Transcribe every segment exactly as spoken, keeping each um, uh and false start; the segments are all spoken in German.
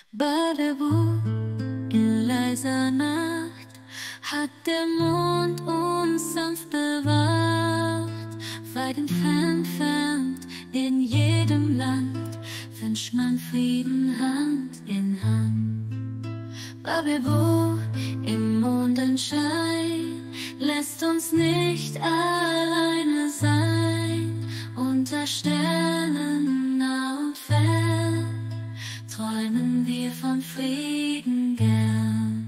BaBeBu, in leiser Nacht hat der Mond uns sanft bewahrt. Weit entfernt, in jedem Land wünscht man Frieden Hand in Hand. BaBeBu, im Mondenschein lässt uns nicht alleine sein. Unter Sternen nah und fern träumen wir von Frieden gern.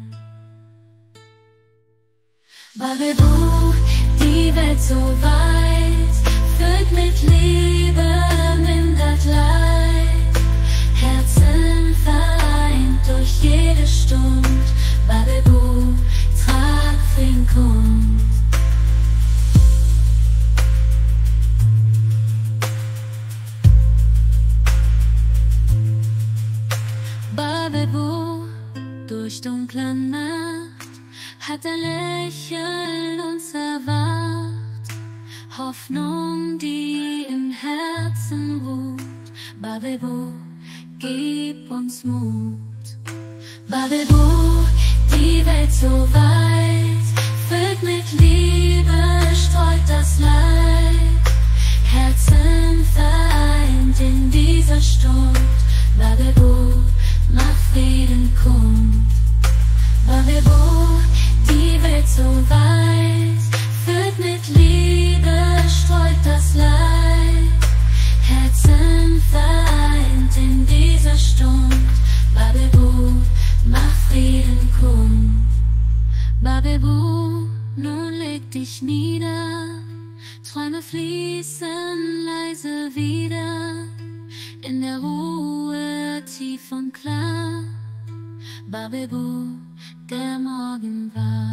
BaBeBu, die Welt so weit, führt mit Liebe, mindert Leid. Herzen vereint durch jede Stund. BaBeBu, trag Frieden kund. BaBeBu, durch dunkle Nacht hat ein Lächeln uns erwacht. Hoffnung, die im Herzen ruht. BaBeBu, gib uns Mut. BaBeBu, die Welt so weit, füllt mit Liebe, streut das Leid. Herzen vereint in dieser Stund. BaBeBu, mach Frieden kund. BaBeBu, die Welt so weit, füllt mit Liebe, streut das Leid. Herzen vereint in dieser Stund. BaBeBu, mach Frieden kund. BaBeBu, nun leg dich nieder, Träume fließen leise wieder, in der Ruhe tief und klar. BaBeBu, der Morgen war.